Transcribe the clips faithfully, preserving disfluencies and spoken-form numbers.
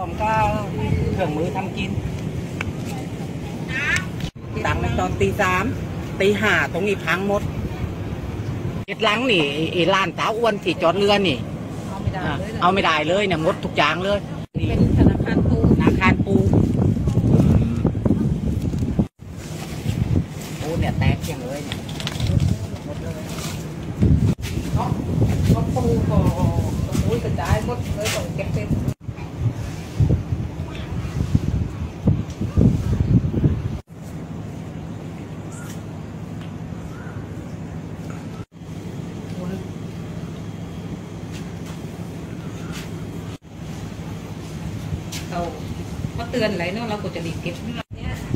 อมก็เครื่องมือทำกินตังในตอนตีสามตีห้าตรงนี้พังหมดเจ็ดหลังนี่ไอ้ร้านสาวอ้วนที่จอดเรือนี่เอาไม่ได้เลยเนี่ยหมดทุกอย่างเลยเป็นธนาคารปูธนาคารปูปูเนี่ยแตกอย่างเลยเนี่ยหมดเลยเนาะก็ปูก็ปูกระจายหมดเลยต้องเก็บเป็นเราเขาเตือนอะไรเนาะเราก็จะรีบเก็บเนี่ย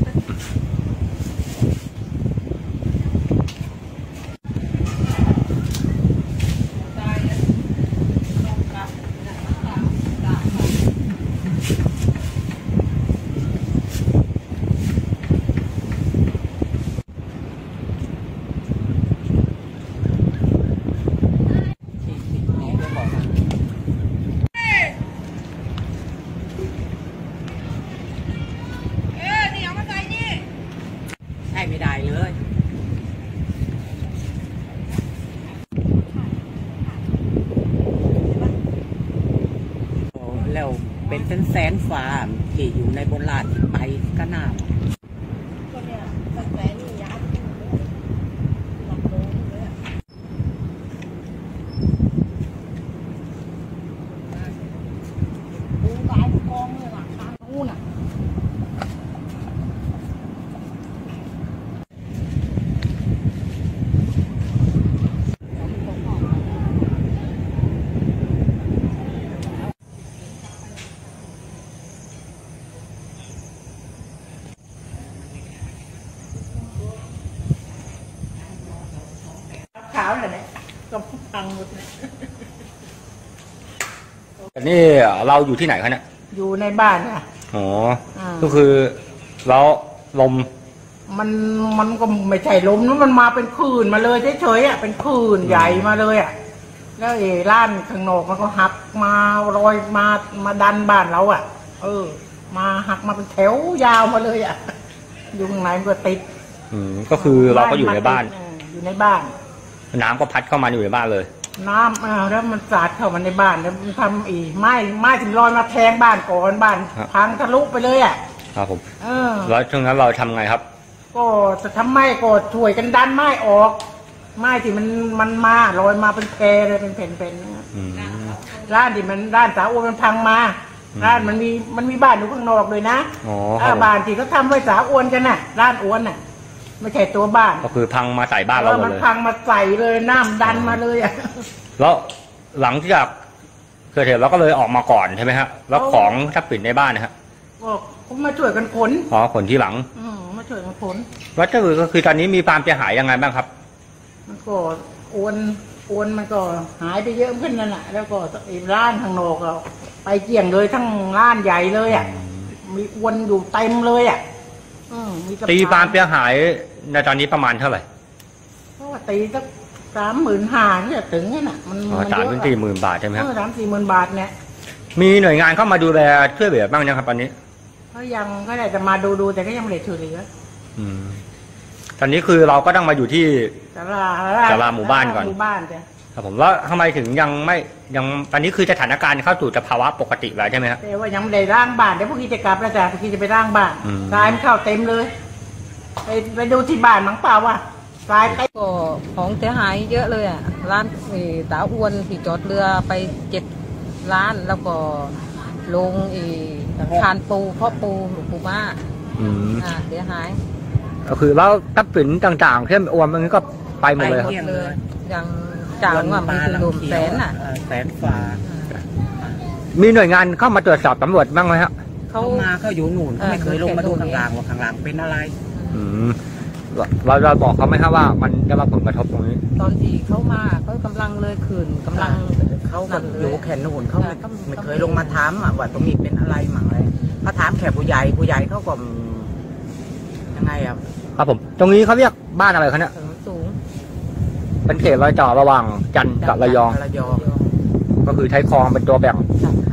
ไม่ได้เลยแล้วเป็นเป็นแสนฟาร์มที่อยู่ในโบราณไปก็น่าก็เนี่ยตั้งแต่นี่ยัดหลักโลเลยอ่ะปูตายปูกองเลยหลังทางนู้นอ่ะขาวเลยเนี่ยก็พังหมดเลยแต่นี่เราอยู่ที่ไหนคะเนี่ยอยู่ในบ้านค่ะอ๋อก็คือแล้วลมมันมันก็ไม่ใช่ลมนะมันมาเป็นคลื่นมาเลยเฉยๆอ่ะเป็นคลื่นใหญ่มาเลยอ่ะแล้วไอ้ร้านข้างนอกมันก็หักมาลอยมามาดันบ้านเราอ่ะเออมาหักมาเป็นแถวยาวมาเลยอ่ะอยู่ข้างในมันก็ติดอืมก็คือเราก็อยู่ในบ้านอยู่ในบ้านน้ำก็พัดเข้ามาอยู่ในบ้านเลยน้ำอ่าแล้วมันสาดเข้ามาในบ้านแล้วมันทำอีไม้ไม้ถึงลอยมาแทงบ้านก่อนบ้านพังทะลุไปเลยอ่ะครับผมเออแล้วช่วงนั้นเราทำไงครับก็จะทำไม้ก็ช่วยกันดันไม้ออกไม้ที่มันมันมาลอยมาเป็นแพรเลยเป็นแผ่นๆนะร้านที่มันร้านสาวอ้วนมันพังมาร้านมันมีมันมีบ้านอยู่ข้างนอกเลยนะอ๋อบ้านที่เขาทำไว้สาวอ้วนกันน่ะร้านอ้วนน่ะไม่ใช่ตัวบ้านก็คือพังมาใส่บ้านเราหมดเลยมันพังมาใส่เลยน้ำดันมาเลยอ่ะแล้วหลังจากเกิดเหตุเราก็เลยออกมาก่อนใช่ไหมฮะแล้วของทรัพย์สินในบ้านนะฮะก็เขามาช่วยกันขนอ๋อขนที่หลังอืมมาช่วยกันขนแล้วก็คือก็คือตอนนี้มีความเสียหายยังไงบ้างครับมันก็โอนโอนมันก็หายไปเยอะขึ้นนั่นแหละแล้วก็ไอ้ร้านข้างนอกเราไปเกี่ยงเลยทั้งร้านใหญ่เลยอ่ะมีอวนอยู่เต็มเลยอ่ะตีความเสียหายในตอนนี้ประมาณเท่าไหร่ก็ตีสักสามหมื่นห้าเนี่ยถึงนี่น่ะมันสามถึงสี่หมื่นบาทใช่ไหมครับสามสี่หมื่นบาทเนี่ยมีหน่วยงานเข้ามาดูแลช่วยเหลือบ้างยังครับตอนนี้เขายังก็ได้จะมาดูดูแต่ก็ยังไม่ได้ช่วยเหลืออืมตอนนี้คือเราก็ต้องมาอยู่ที่ศาลาศาลาหมู่บ้านก่อนหมู่บ้านจ้ะครับผมแล้วทำไมถึงยังไม่ยังตอนนี้คือสถานการณ์เข้าสู่สภาวะปกติแล้วใช่ไหมครับแต่ว่ายังไม่ได้ร่างบ้านเดี๋ยวพวกนี้จะกลับแล้วจ้ะพวกนี้จะไปร่างบ้านทรายมันเข้าเต็มเลยไปไปดูที่บ้านมั้งเปล่าว่ะทรายไปก็ของเสียหายเยอะเลยอ่ะร้านสาวอ้วนที่จอดเรือไปเจ็ดร้านแล้วก็ลงอีคานปูพ่อปูหลวงปู่ม่าอ่าเสียหายก็คือแล้วทรัพย์สินต่างๆเช่นอ้วนมันก็ไปหมดเลยครับอย่างจ่างว่ามันคือรวมแสนอ่ะแสนฝ่ามีหน่วยงานเข้ามาตรวจสอบตำรวจบ้างไหมครับเขามาเขาอยู่หนุนเขาไม่เคยลงมาดูข้างล่างว่าข้างล่างเป็นอะไรอืมเราเราบอกเขาไหมครับว่ามันได้รับผลกระทบตรงนี้ตอนที่เขามาเขากำลังเลยขืนกำลังเขาแบบอยู่แขนหนุนเขาไม่เคยลงมาถามว่าตรงนี้เป็นอะไรหมั่งอะไรเขาถามแขกผู้ใหญ่ผู้ใหญ่เขาก็ยังไงอ่ะครับผมตรงนี้เขาเรียกบ้านอะไรคะเนี่ยสูงเป็นเขตรอยต่อระหว่างจันทร์กับระยองก็คือใช้คลองเป็นตัวแบ่ง